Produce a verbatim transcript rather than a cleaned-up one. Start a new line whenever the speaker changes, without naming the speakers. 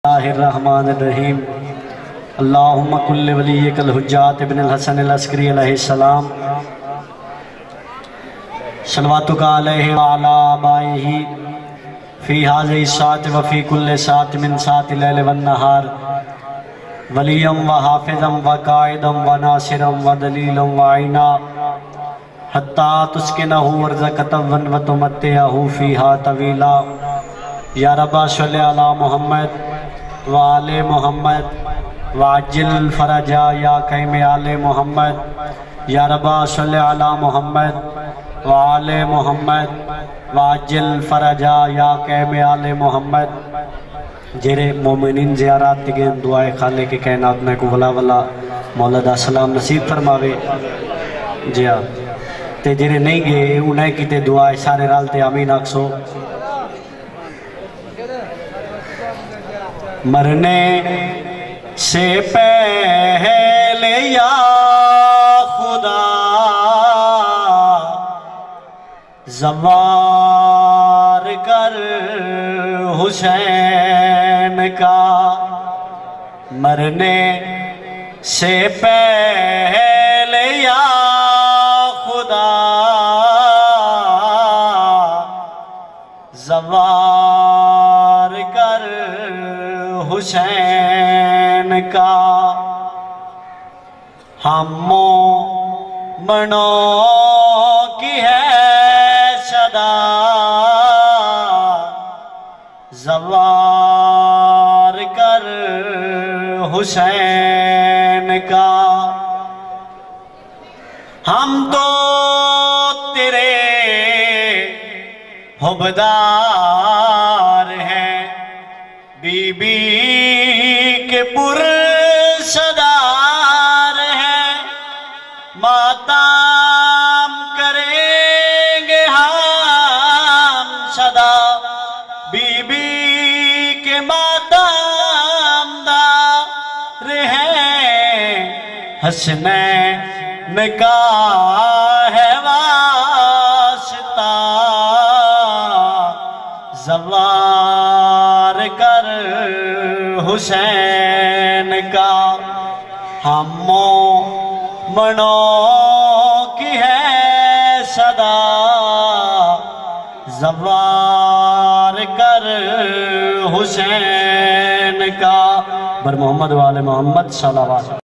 اللہ الرحمن الرحیم اللہم کل ولیک الحجات ابن الحسن العسکری علیہ السلام صلواتک علیہ وعلا آبائہ فی حاضر ساعت وفی کل ساعت من ساعت لیل والنہار ولیم و حافظم و قائدم و ناصرم و دلیلم و عینا حتی تسکنہو ورزقتم و تمتعہو فیہا طویلا یا ربا صلی علی محمد و آل محمد وعجل فرجا یا قیم آل محمد یا ربا صلی علی محمد و آل محمد وعجل فرجا یا قیم آل محمد جیرے مومنین زیارات تگین دعائے خالق کے کائنات میں کو ولا ولا مولا دا سلام نصیب فرماوے جیا تے جیرے نہیں گئے انہیں کی تے دعائے سارے رالتے آمین اکسو مرنے سے پہلے یا خدا زوار کر حسین کا مرنے سے پہلے یا خدا زوار کر حسین کا ہم مومنوں کی ہے صدا زوار کر حسین کا ہم تو تیرے حبدار ہیں بی بی کے پر صدار ہیں ماتم کریں گے ہم صدا بی بی کے ماتم دار ہیں حسنین کا ہے واسطہ زوار کر حسین کا ہم مومنوں کی ہے صدا زوار کر حسین کا بر محمد وآل محمد صلی اللہ علیہ وسلم.